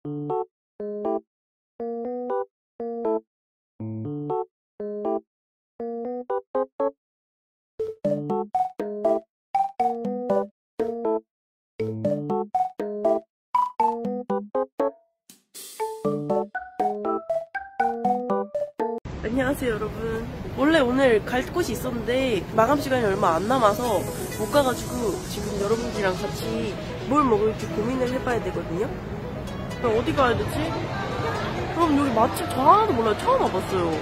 안녕하세요 여러분. 원래 오늘 갈 곳이 있었는데 마감 시간이 얼마 안 남아서 못 가가지고 지금 여러분들이랑 같이 뭘 먹을지 고민을 해봐야 되거든요. 그럼 어디 가야 되지? 그럼 여기 맛집 저 하나도 몰라요. 처음 와봤어요.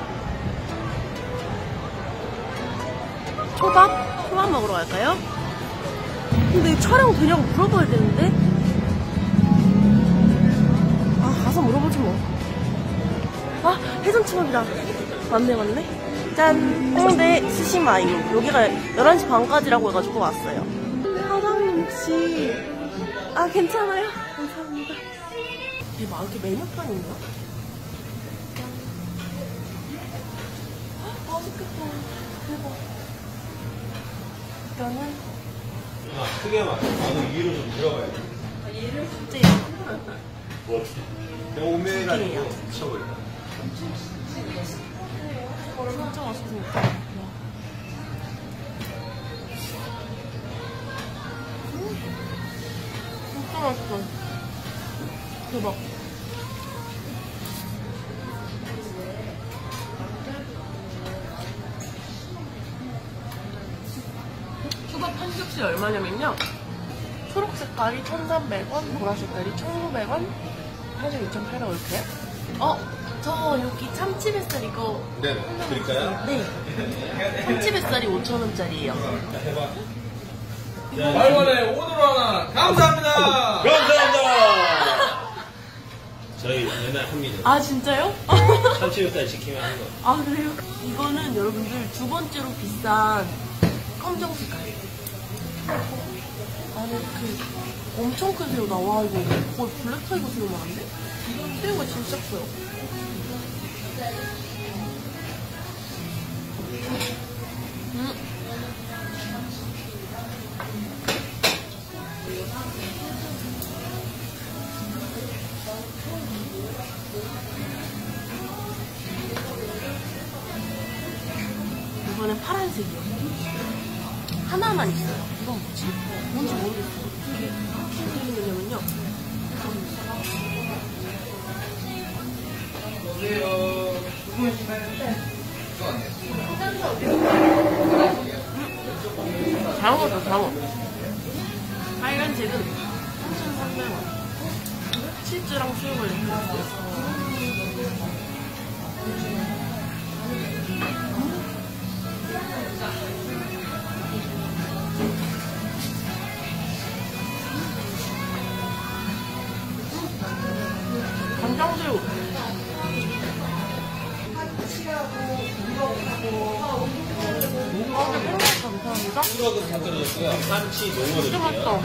초밥? 초밥 먹으러 갈까요? 근데 촬영 되냐고 물어봐야 되는데? 아 가서 물어보지 뭐. 아 해장초밥이다. 맞네. 짠! 홍대 스시마이. 여기가 11시 반까지라고 해가지고 왔어요. 사장님 혹시 괜찮아요? 감사합니다. 대박, 이렇게 메뉴판인가? 맛있겠다. 대박. 일단은 크게 막 나도 위로 좀 들어가야 돼. 얘를 진짜 뭐 어떻게? 내가 오메가지고 미쳐버린다. 진짜 맛있으니까. 진짜 맛있어. 대박. 초밥 한 겹씩 얼마냐면요. 초록 색깔이 1,300원, 보라 색깔이 1,900원, 하얀 2,800원 이렇게. 저 여기 참치 뱃살 이거. 네, 드릴까요? 네. 참치 뱃살이 5,000원짜리예요. 해봐. 말원에 오늘 하나 감사합니다. 감사합니다. 저희 맨날 합니다. 아 진짜요? 참치육살 시키면 하는 거. 아 그래요? 이거는 여러분들 두 번째로 비싼 검정 색깔. 안에 그 엄청 큰 새우 나와. 이거 거의 블랙타이거 새우 나는데? 새우가 진짜 커요. 이거는 파란색이요. 하나만 있어요. 이건 뭐지? 뭔지 모르겠어요. 이게 무슨 그림이냐면요. 장어다, 장어. 빨간색은 3,300원. 치즈랑 수육을 이렇게 넣었어요. 간장새우. 감사합니다. 수박은 다 떨어졌고요. 참치 농어를 진짜 맛있다.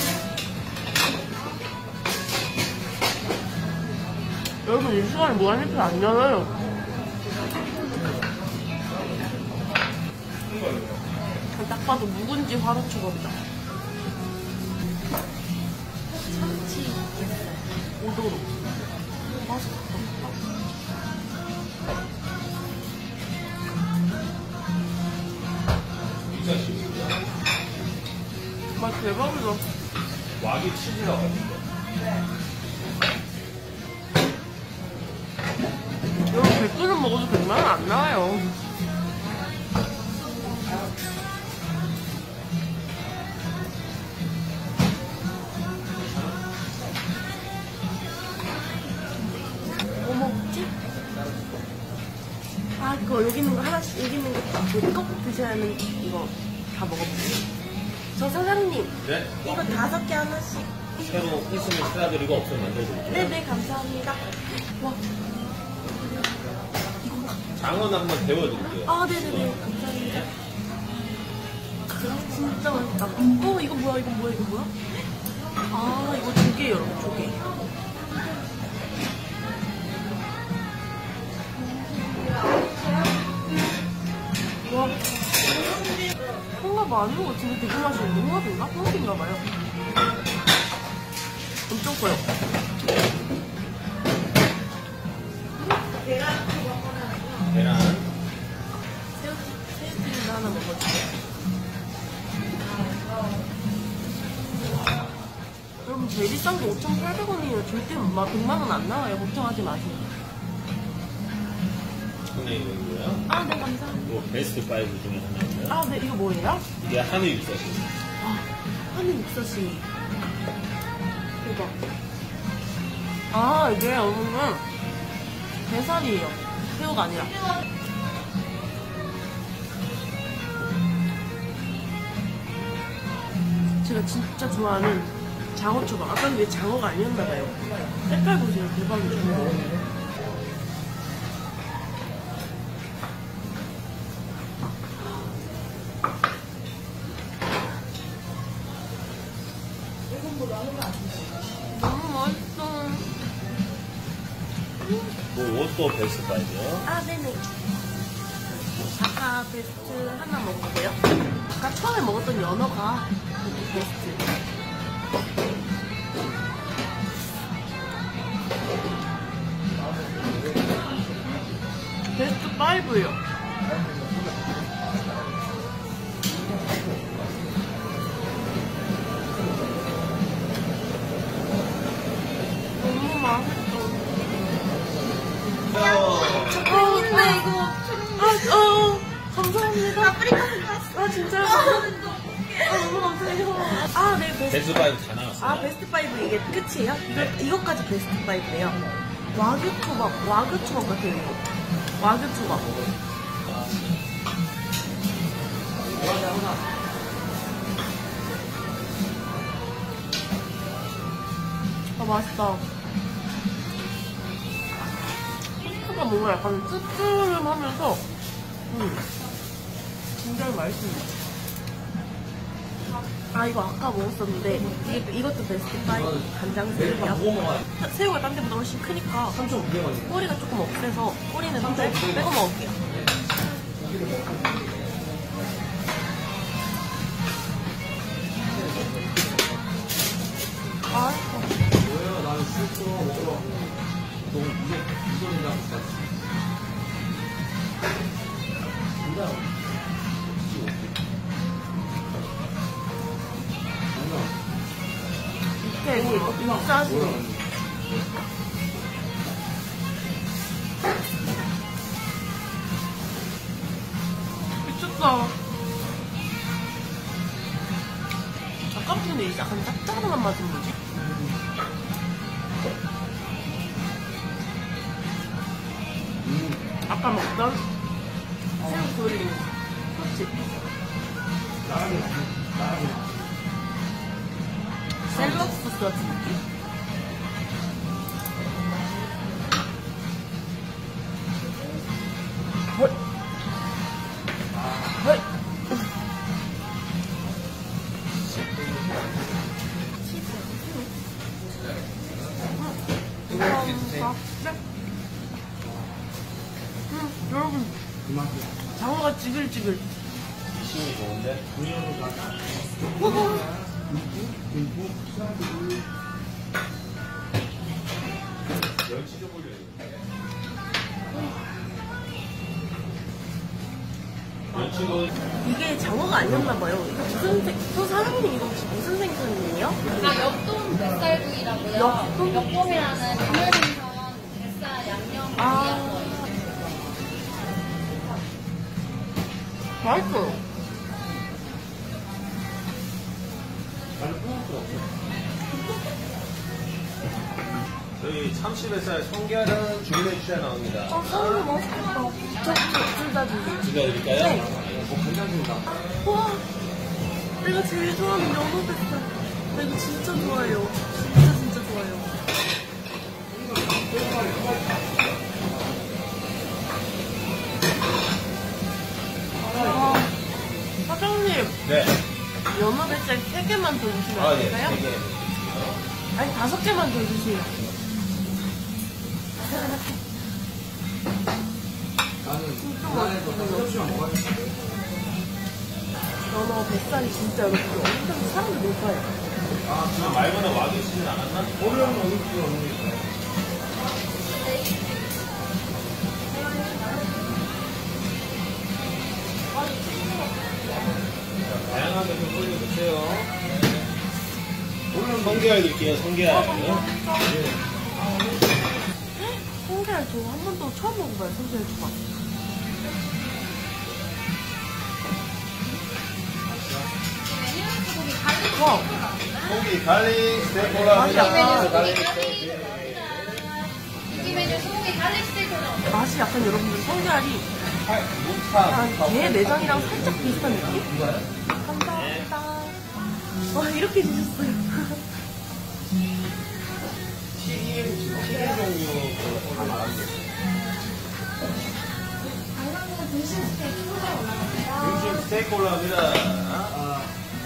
여러분 이 시간에 무한리필 안 열어요. 딱 봐도 묵은지 화로초밥이다. 참치 오도로. 맛있다. 맛 대박이다. 와규 치즈라고 합니다. 여러분 100그릇 먹어도 100만 원 안 나와요. 뭐 먹지? 이거 여기 있는 거 하나씩, 여기 있는 거 꼭 드셔야 하는 이거 다 먹어볼게요. 저 사장님. 네? 이거 5개 하나씩. 새로 있으면 사드리고 없으면 만들어드릴게요. 네네, 감사합니다. 와. 장어는 한번 데워드릴게요. 네네네. 감사합니다. 진짜 맛있다. 이거 뭐야, 이거 뭐야, 이거 뭐야? 이거 조개, 여러분, 조개. 와. 홍합 아닌 것 같은데 되게 맛있는데? 홍합인가? 홍합인가봐요. 엄청 커요. 계란. 새우튀김 하나 먹어줄게요. 여러분 제일 비싼 게 5,800원이에요. 절대 막 100만 원 안 나와요. 걱정하지 마세요. 근데 이거요? 아, 네, 감사합니다. 이거 베스트 5 중에 하나인데요. 아, 네, 이거 뭐예요? 이게 한우 육수요. 아, 한우 육수시. 대박. 아, 이게 여러분 게살이에요. 새우가 아니라. 제가 진짜 좋아하는 장어초밥. 아까는 왜 장어가 아니었나봐요. 색깔 보세요. 대박이죠. 너무 맛있어. 뭐또 베스트 5요? 아, 네네. 아까 베스트 하나 먹었고요. 아까 처음에 먹었던 연어가 베스트. 베스트 5요. 너무 맛있어. 네, 이거. 감사합니다. 파프리카 생겼어. 아, 진짜요? 너무 감사해요. 아, 네, 베스트 5 다 나왔어요. 아, 베스트 5 이게 끝이에요? 이것까지 베스트 5예요. 와규 초밥 같아요, 이거. 와규 초밥. 아, 맛있다. 초밥 뭔가 약간 씁쓸하면서, 굉장히 맛있습니다. 아, 이거 아까 먹었었는데, 이것도 베스트 5 간장새우요. 새우가 딴 데보다 훨씬 크니까, 꼬리가 조금 억세서, 꼬리는 빼고 먹을게요. 맛있어. 뭐야, 나는 실수 먹으러. 너무 무서운다. 이렇게 육사시. 미쳤다. 아까부터는 약간 짭짤한 맛은 뭐지? 아까 먹던 새우 조림 소스. 샐러드 소스 같은 느낌? 헐. 헐. 여러분, 장어가 지글지글. 식이 좋은데? 멸치 좀 올려요. 멸치도 이게 장어가 아니었나봐요. 이거 무슨 사장님 이거 혹시 무슨 생선이에요? 아, 역동 뱃살구이라고요. 역동? 역동이라는 국내생선 뱃살 양념 아. 거예요. 맛있어요. 저희 참치뱃살 성게랑 주문해 주셔야 나옵니다. 너무 맛있겠다. 둘다 주세요. 드릴까요? 네. 괜찮습니다. 와, 내가 제일 좋아하는 연어 뱃살. 나 이거 진짜 좋아해요. 진짜 좋아해요. 아, 사장님, 네. 연어 뱃살 3개만 더 주시면 아, 안 예. 될까요? 3개. 아니, 5개만 더 주세요. 나는 접시만 먹어야지. 연어 뱃살이 진짜 여러분 엄청 사람들 못 봐요. 아, 지금 말보다 와도 쓰진 않았나? 어려운 어느 게 없는 게 있어요. 성게알 드릴게요, 성게알. 성게알 저 한 번도 처음 먹어봐요, 성게알 초밥. 와, 고기 갈릭 스테이크라. 갈릭 스테이크. 이 메뉴 소고기 갈릭 스테이크로. 맛이 약간 여러분들 성게알이 무탕. 게 내장이랑 살짝 비슷한 느낌? 감사합니다. 와, 이렇게 주셨어요. 튀김 종류 다 나왔어요. 등심 스테이크 올라갑니다.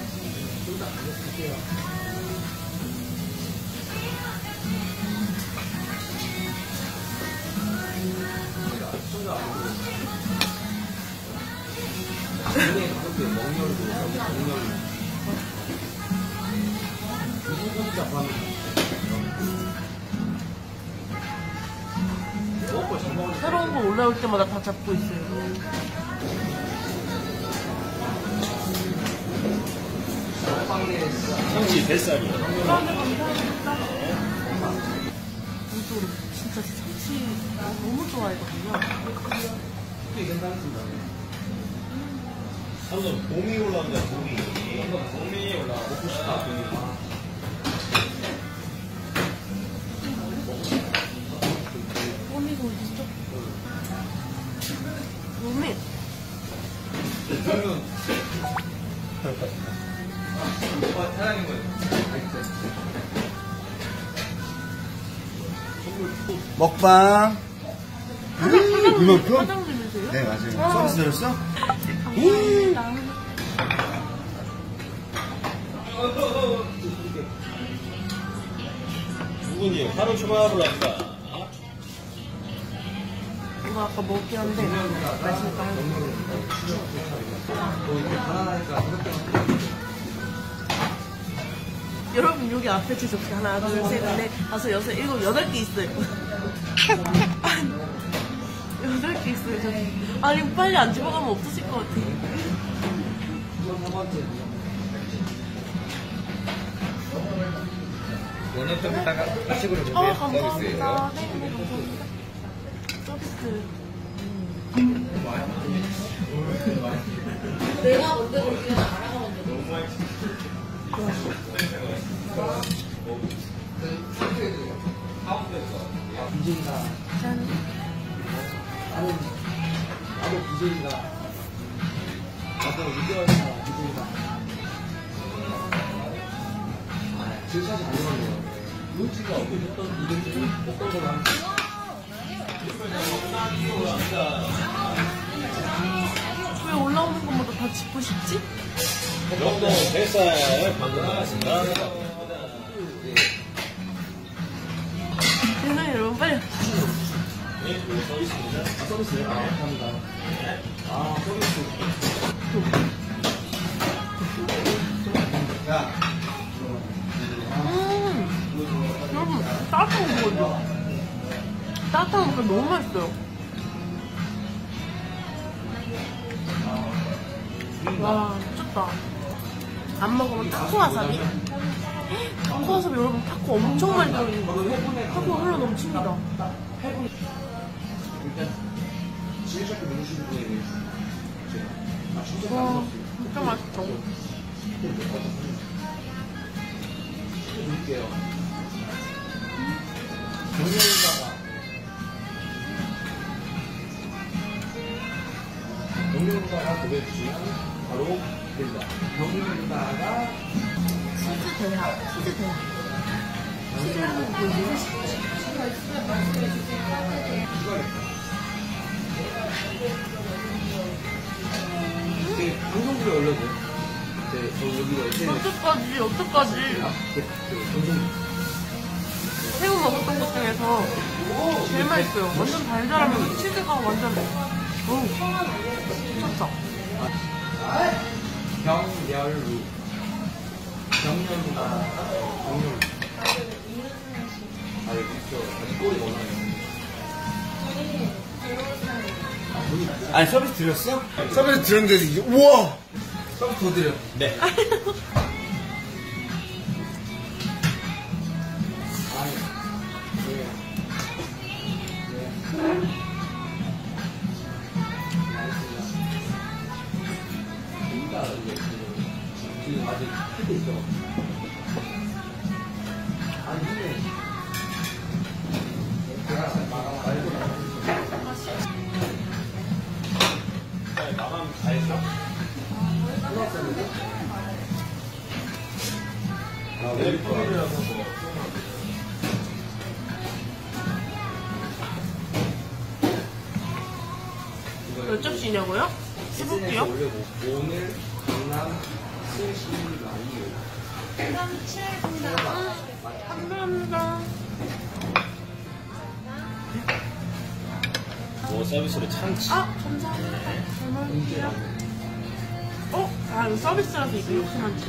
새로운 거 올라올 때마다 다 잡고 있어요. 참치 뱃살이요. 이쪽으로 진짜 참치 너무 좋아하거든요. 한번 봄이 올라온다, 봄이. 봄이 올라와. 먹고 싶다, 봄이. 봄이가 어딨어? 봄이. 그러면 사장님 거예요. 먹방. 이만큼? 사장님이세요? 네, 맞아요. 서비스 들었어? 감사합니다. 누군지 하루 추가로 합니다. 이거 아까 먹긴 한데 맛있을까요? 여러분 여기 앞에 제 접시 하나 둘셋넷 다섯 여섯 일곱 8개 있어요. 8개 있어요 저기. 아니 빨리 안 집어가면 없어질 것 같아. 원은 좀 이따가 식으로 감사합니다. 네, 감사합니다. 서비스. 내가 먼저 볼게요. 알아가 먼저. 짠. 나도 BJ다. 나도 유교하다 BJ다. 지금 사실 안 그러네요. 눈치가 어떤 걸로 하는 왜 올라오는 것마다 다 짚고 싶지? 명동 뱃살 방금 나왔습니다. 세상에 여러분 빨리. 네, 그리고 서비스입니다. 서비스요? 아, 감사합니다. 아, 서비스. 야. 여러분 따뜻한 거 먹어요. 따뜻한 거 너무 맛있어요. 와 미쳤다. 안 먹으면 타코 와사비? 타코 와사비 여러분 타코 엄청 많이 들어있는 거. 타코 흘러 넘칩니다. 일단, 지혜자께 누르시는 분에게 제가. 와 진짜 맛있어. 드릴게요. 경련에다가 보내주시면 바로 됩니다. 경련에다가 치즈 대하. 치즈 대하. 치즈를 보여줘요. 이게 방송국에 올려줘요. 네, 저 여기가 SNS 어떡하지? 방송 새우 먹었던 것 중에서 제일 맛있어요. 완전 달달하면 치즈가 완전 어우 미쳤다. 경렬루 경렬루가 경렬루 아 여기 있어. 이 꼴이 원하네. 아니, 서비스 드렸어? 서비스 드렸는데, 이게, 우와! 서비스 더 드려. 네. 있어. 아니, 근데. 마감 다 했어? 내일 평일이라서 뭐. 몇 접시냐고요? 15개요? 오늘 강남 스시 라이오. 감사합니다. 뭐 서비스로 참치. 아, 감사합니다. 잘 먹을게요. 아, 이거 서비스라서 이거 이렇게 많지.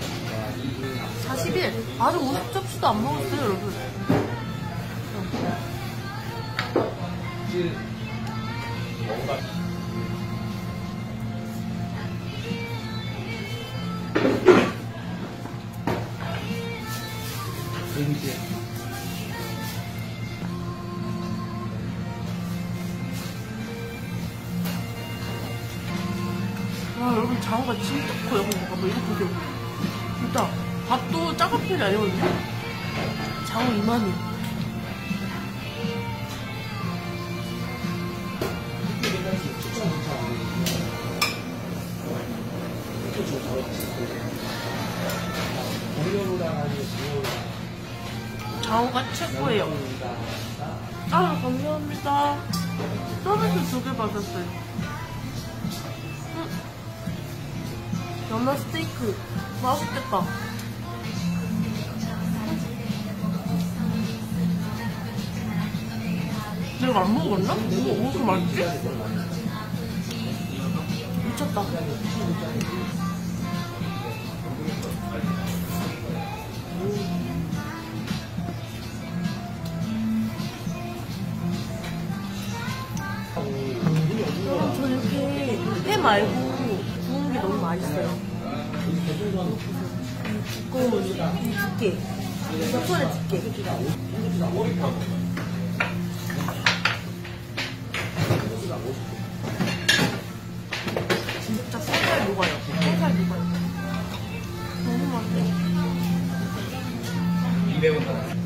41. 아직 50접시도 안 먹었어요, 여러분. 뭔가 와, 여러분, 장어가 진짜 커요. 봐봐, 이거 보세요. 진짜. 밥도 작은 편이 아니거든요? 장어 이만해. 장어가 최고예요. 아, 감사합니다. 서비스 2개 받았어요. 연어 스테이크. 맛있겠다. 내가 안 먹었나? 뭐, 이렇게 맛있지? 미쳤다. 여러분, 저 이렇게 회 말고 구운 게 너무 맛있어요. 두꺼운 이 집게. 젓갈의 집게. 진짜 살살 녹아요. 살살 녹아요. 너무 맛있어. 200원 받아.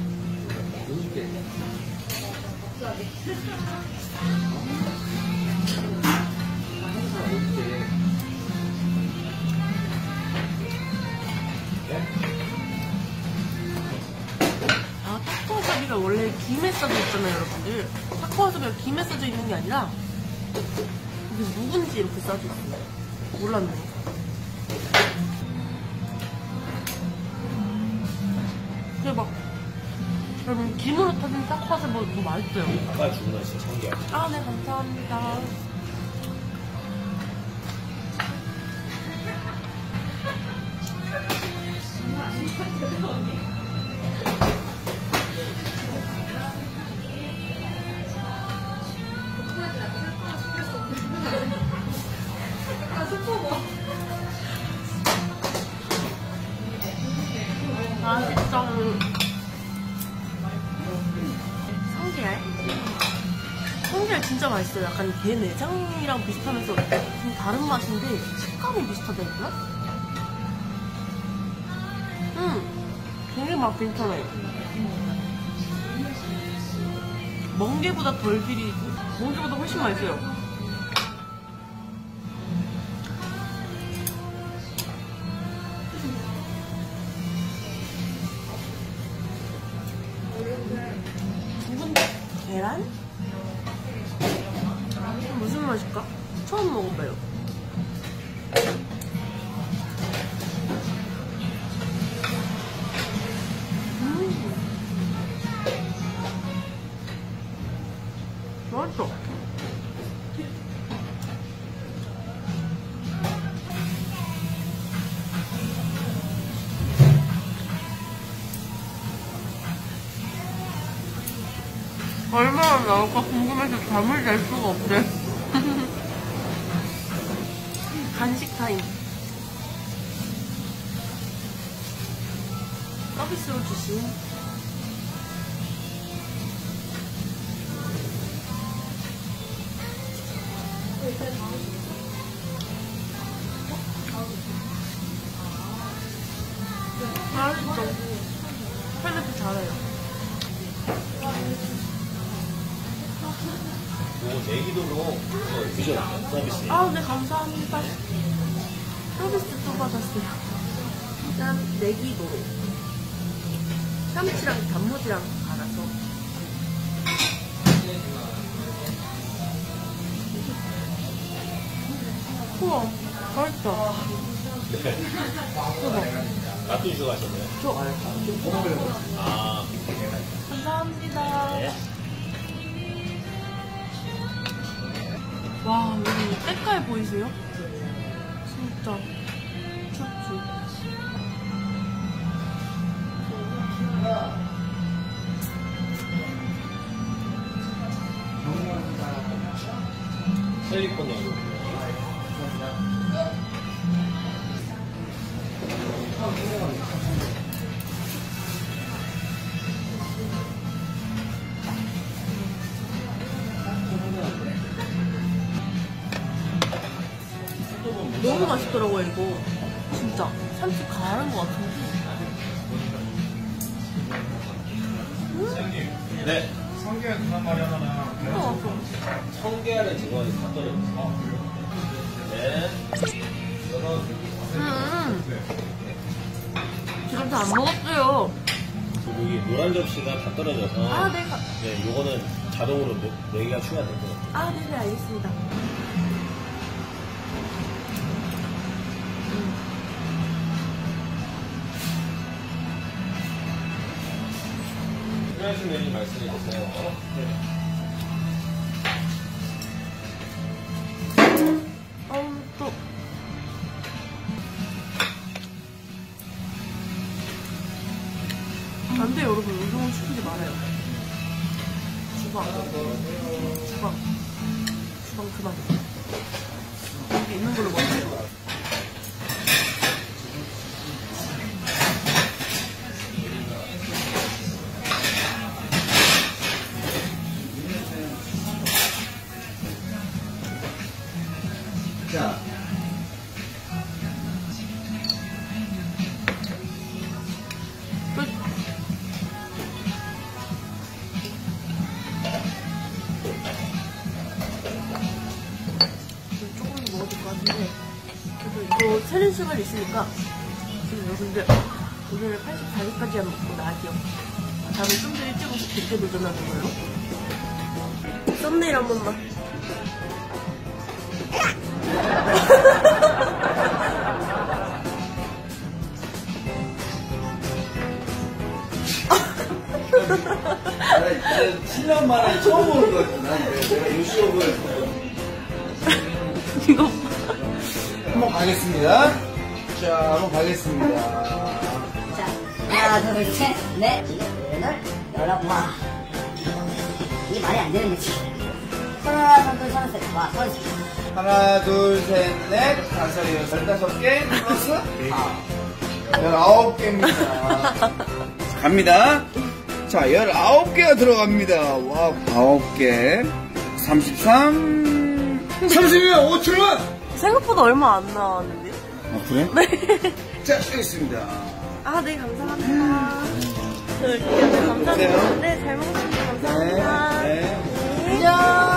아, 타코와사비가 원래 김에 싸져 있잖아요, 여러분들. 타코와사비가 김에 싸져 있는 게 아니라 이게 묵은지 이렇게 싸져 있어요. 몰랐네. 대박. 여러분, 김으로 타진 타코와사비가 더 맛있어요. 아까 주문하신 청개야. 아, 네, 감사합니다. 맛있어. 성게알? 성게알 진짜 맛있어요. 약간 게 내장이랑 비슷하면서 좀 다른 맛인데 식감이 비슷하다니까? 되게 맛 괜찮아요. 멍게보다 덜 비리고 멍게보다 훨씬 맛있어요. 묵은 계란? 무슨 맛일까? 처음 먹어봐요. 맛있어. 얼마나 나올까 궁금해서 잠을 잘 수가 없네. 간식 타임. 서비스로 주신 내기도로 드셔 서비스. 아, 네, 감사합니다. 서비스 또 받았어요. 짠, 내기도로. 참치랑 단무지랑 갈아서. 우와, 맛있다. 맛도 있어 가셨네요. 아, 감사합니다. 네. 와, 여기 색깔 보이세요? 진짜 춥지. 셀리콘이요. 너무 맛있더라고요, 이거. 진짜. 참치 가는 것 같은데. 네. 성게야 그만 말이 하나. 성게알은 지금 다 떨어졌어. 네. 지금 다 안 먹었어요. 여기 노란 접시가 다 떨어져서. 아, 네. 네, 요거는 자동으로 4개가 추가될 것 같아요. 아, 네네, 알겠습니다. 필요하신 메뉴 말씀해 주세요. 또. 안 돼요, 여러분. 운동은 시키지 말아요. 주방 그만. 여기 있는 걸로 먹어요. 자. 끝. 조금 더 먹어도 될 것 같은데, 그래도 이거 세는 시간 있으니까 지금 여러분들 오늘 84개까지만 먹고 나갈게요. 다음에 좀 더 일찍 오고 그때 도전하는 걸로. 썸네일 한 번만. 나는 7년 만에 처음 보는 것 같아. 난 내가 요시업을 이거 한번 가겠습니다. 자, 한번 가겠습니다. 자, 하나, 둘, 셋, 넷, 여덟, 열아홉, 와. 이게 말이 안 되는 거지. 하나, 둘, 셋, 와, 서 있어. 하나, 둘, 셋, 넷, 다섯, 여섯, 15개 플러스 19개입니다. 갑니다. 자, 19개가 들어갑니다. 와, 9개. 33. 32만 5천원! 생각보다 얼마 안 나왔는데? 아, 그래? 네. 자, 시작했습니다. 아, 네, 감사합니다. 네, 감사합니다. 네, 잘 먹었습니다. 감사합니다. 네. 안녕.